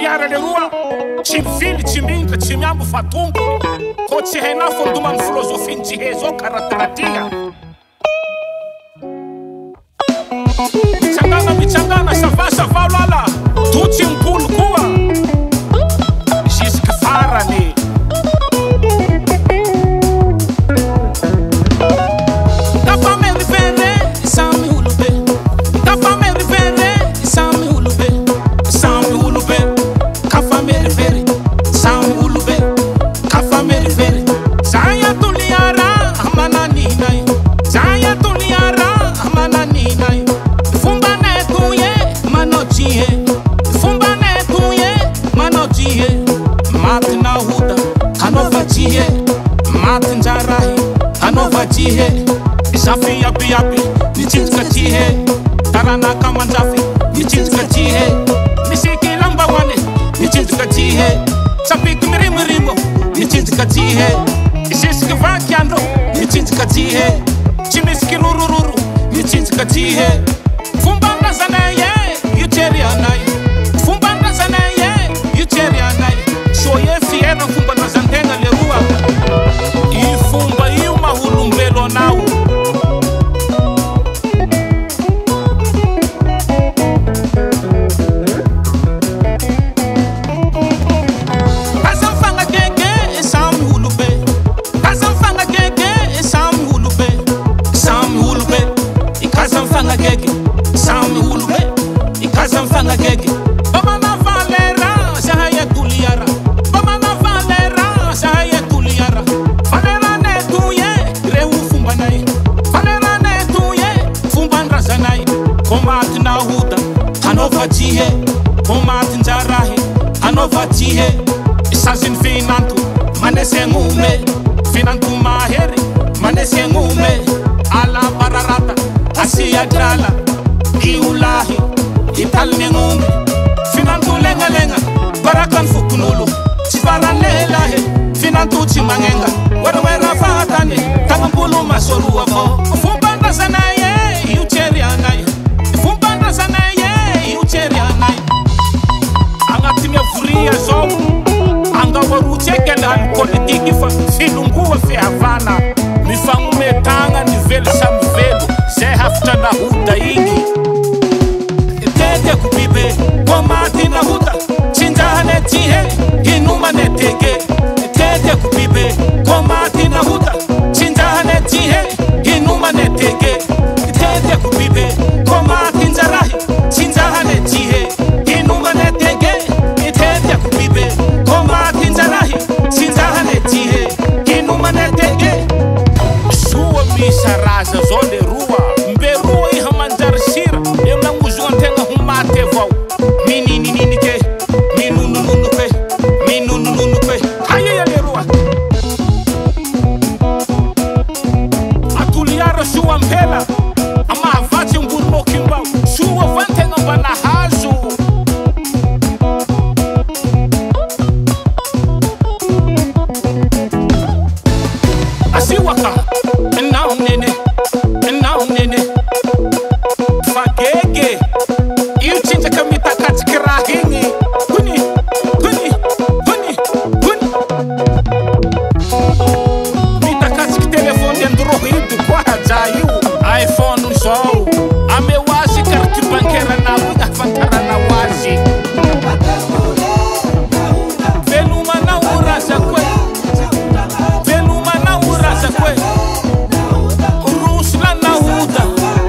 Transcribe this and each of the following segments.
atoliara le roa tsy mivily tsy mindra tsy miambo fa tompony ko tsy hainao fondoma amin'ny filozofiny jihe zao karataratia mitsangana savasava lala totsy mipolo koa jusque farany matinjarahi anova jihe zafi yapi yapi nichinjika jihe taranaka manjafi nichinjika jihe nisiki lamba wane nichinjika jihe sapiki mirimurimo nichinjika jihe isiski vakiando nichinjika jihe chimiski rurururu nichinjika jihe fumbanga zaneye yucheri anai fumbanga zaneye yucheri anai shoye fiera fumbanga zantenga lerua ifumba iyo mahulumbelo nawo kazamfanga keke esami hulube kazamfanga keke esami hulube sami hulube ikazamfanga keke sami hulube ikazamfanga keke bamana valera sahaya kuliara bamana valera sahaya kuliara komati na huda hanova jihe komati njarahi hanova jihe isazin finantu manese ngume finantu maheri manese ngume ala bararata asiya drala iulahi italne ngume finantu lenga lenga barakan fukunulu chibaranelahe finantu chimangenga wera fatane tangambulu masoru wako fumbanda sanaye yucheri anaye furia zo anga waruchekela politiki fa filunguwa fi havana mifangu metanga ni velu sam velu ze hafta na huda ingi tete kubibe komati na huda chinjane jihe inuma netege tete kubibe komati na huda chinjane jihe inuma netege tete kubibe komati njarahi chinjane jihe inuma netege kubibe komati njarahi sinzahane jihe kinuma netege suwa misaraza zone ruwa mberuwa iha manjar shira emna muzontenga humate vau minini ke minunu ke haye yale ruwa atuliara suwa mpela ama avati ngurmo kimbau suwa vantenga bana hazu asiwaka nene fagege yuchinja kamita katikira hingi kuni mita katik telefoni andro hindu kwa hajayu iPhone so amewashi karti bankera na wuga fantara na washi veluma na urasa kwe urusla na huda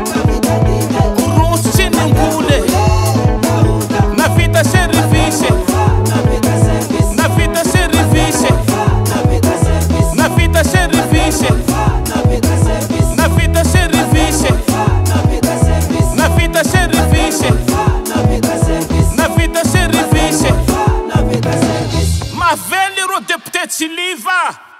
urusi ningule na vita service na vita service na vita service na vita service na vita service na vita service ma velho deputado se livra